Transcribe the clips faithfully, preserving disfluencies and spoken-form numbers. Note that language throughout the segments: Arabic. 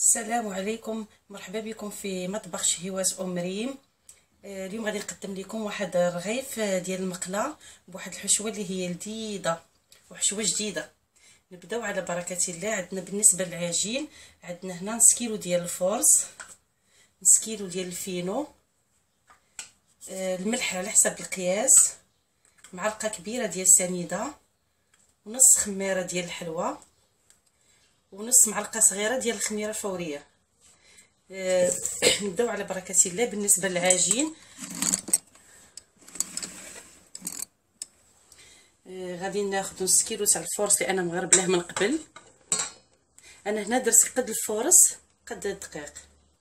السلام عليكم، مرحبا بكم في مطبخ شهيوات ام مريم. اليوم غادي نقدم لكم واحد الرغيف ديال المقله بواحد الحشوه اللي هي لذيذه وحشوه جديده. نبداو على بركه الله. عندنا بالنسبه للعجين عندنا هنا نص كيلو ديال الفورص، نص كيلو ديال الفينو، الملح على حسب القياس، معلقه كبيره ديال السنيده، ونص خميره ديال الحلوى، ونص معلقه صغيره ديال الخميره الفوريه. آه نبداو على بركه الله. بالنسبه للعجين آه غادي ناخذ نص كيلو تاع الفورص لان مغربلاه من قبل. انا هنا درت قد الفورص قد الدقيق،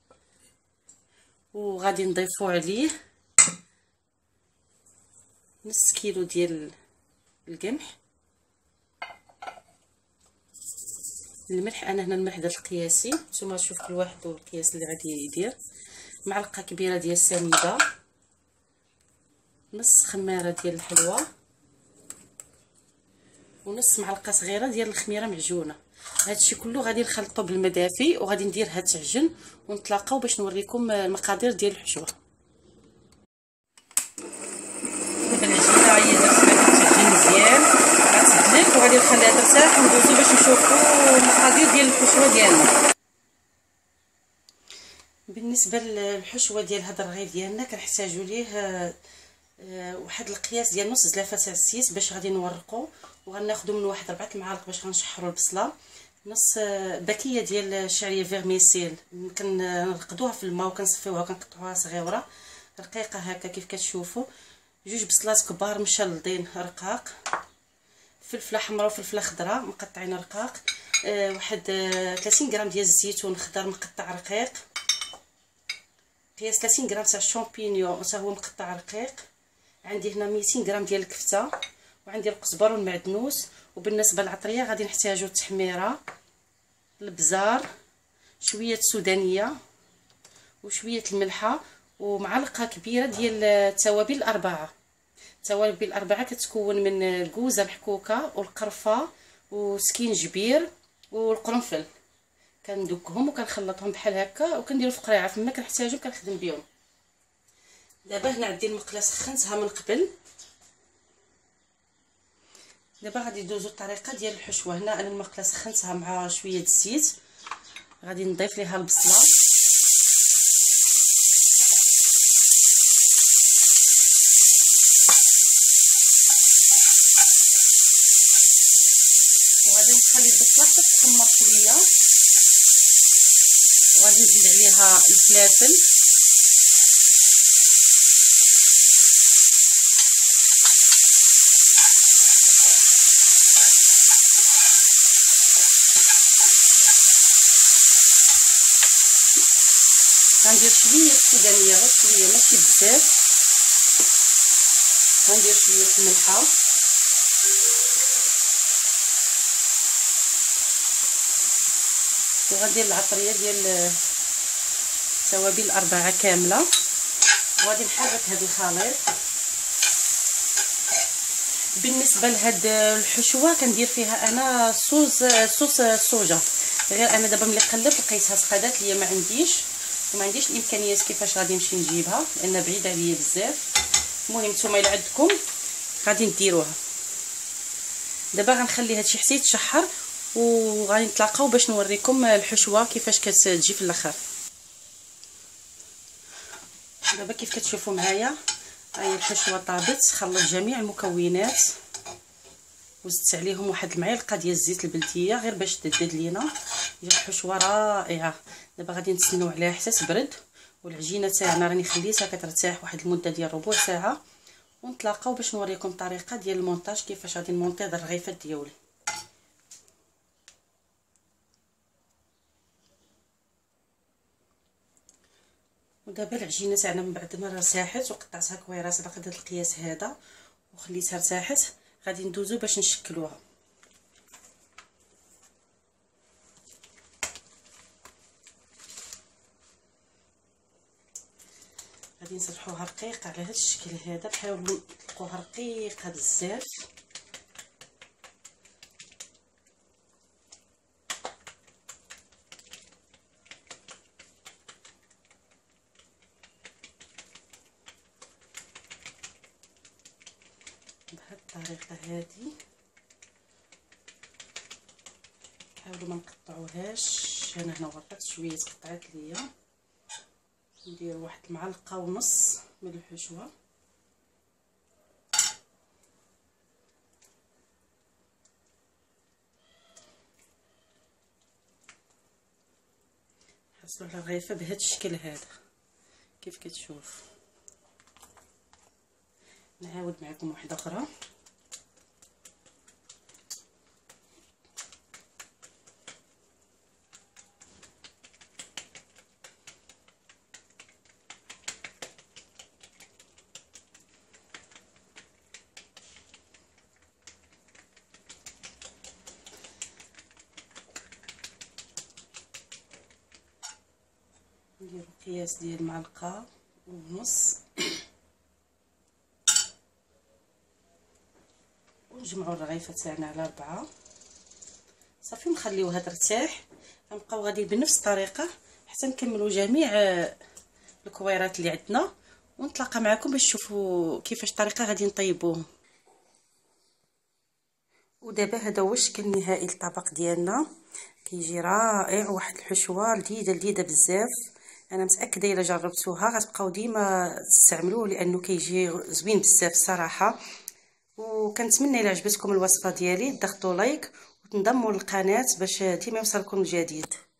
وغادي نضيفو عليه نص كيلو ديال القمح. الملح انا هنا الملح درت القياسي، نتوما شوف كل واحد والقياس اللي غادي يدير. معلقه كبيره ديال السنيده، نص خماره ديال الحلوى، ونص معلقه صغيره ديال الخميره معجونه. هادشي كله غادي نخلطو بالماء دافي وغادي نديرها تعجن، ونتلاقاو باش نوريكم المقادير ديال الحشوه. دابا العجينه هي درت تعجن مزيان، غتدلك وغادي نخليها ترتاح وندوزو باش نشوفوا المقادير ديال الحشوه ديالنا. بالنسبه للحشوه ديال هذا الرغيف ديالنا كنحتاجوا ليه واحد القياس ديال نص زلافه تاع الزيت باش غادي نورقو، وغناخذوا من واحد ربعة المعالق باش غنشحروا البصله، نص باكيه ديال الشعريه فيرميسيل كنرقدوها في الماء وكنصفيوها وكنقطعوها صغيره رقيقه هكا كيف كتشوفوا، جوج بصلات كبار مشلضين رقاق، فلفله حمراء وفلفله خضراء مقطعين رقاق، أه واحد ثلاثين غرام ديال الزيتون خضر مقطع رقيق، قياس ثلاثين غرام تاع الشامبينيون حتى هو مقطع رقيق، عندي هنا مئتين غرام ديال الكفته، وعندي القزبر والمعدنوس. وبالنسبه للعطريه غادي نحتاجو التحميره، البزار، شويه سودانيه، وشويه الملحه، ومعلقه كبيره ديال التوابل الاربعه. التوابل الاربعه كتكون من الكوزه محكوكه والقرفه وسكينجبير والقرنفل، كندكهم وكنخلطهم بحال هكا وكنديرو في قريعه فما كنحتاجو كنخدم بهم. دابا هنا عندي المقله سخنتها من قبل. دابا غادي ندوزو الطريقه ديال الحشوه. هنا انا المقله سخنتها مع شويه الزيت، غادي نضيف ليها البصله، وغادي نخلي البصله حتى تحمر شويه، وغادي نزيد عليها الفلافل، غندير شويه السودانيه غير شويه ماشي بزاف، غندير شويه الملحه، وغندير العطريه ديال التوابل الاربعه كامله، وغادي نحرك هذا الخليط. بالنسبه لهاد الحشوه كندير فيها انا صوص صوص الصوجه، غير انا دابا ملي قلبت لقيتها سقادات ليا ما عنديش وما عنديش الامكانيات كيفاش غادي نمشي نجيبها لان بعيده عليا بزاف. المهم نتوما الا عندكم غادي نديروها. دابا غنخلي هادشي حتى يتشحر وغادي نتلاقاو باش نوريكم الحشوه كيفاش كتجي في الاخر. دابا كيف كتشوفوا معايا هاهي الحشوه طابت، خلطت جميع المكونات وزدت عليهم واحد المعلقه ديال الزيت البلديه غير باش تدد لينا. هي الحشوه رائعه. دابا غادي نتسناو عليها حتى تبرد، والعجينه تاعنا راني خليتها كترتاح واحد المده ديال ربع ساعه، ونتلاقاو باش نوريكم الطريقه ديال المونتاج كيفاش غادي نمونطي هاد الرغيفات ديالي. ودابا العجينه تاعنا من بعد ما ارتاحت وقطعتها كويرات بقد هذا القياس هذا وخليتها ارتاحت، غادي ندوزو باش نشكلوها. غادي نسرحوها رقيقه على هذا الشكل هذا، حاولوا تلقوها رقيقه بزاف. بالطريقه هذه. حاولوا ما نقطعوهاش، انا هنا ورقت شويه تقطعت ليا. ندير واحد المعلقه ونص من الحشوه. حصلوا على الرغيفه بهذا الشكل هذا كيف كتشوف. نعاود معكم واحده اخرى. نديرو قياس ديال معلقه ونص ونجمعوا الرغيفه تاعنا على أربعة صافي، ونخليوها ترتاح. غنبقاو غادي بنفس الطريقه حتى نكملوا جميع الكويرات اللي عندنا، ونتلاقى معكم باش تشوفوا كيفاش الطريقه غادي نطيبوهم. ودابا هذا هو الشكل النهائي للطبق ديالنا، كيجي رائع، واحد الحشوه لذيذه لذيذه بزاف. انا متاكده الا جربتوها غتبقاو ديما تستعملوه لانه كيجي زوين بزاف الصراحه. وكنتمنى الا عجبتكم الوصفه ديالي تضغطوا لايك وتنضموا للقناه باش ديما يوصلكم الجديد.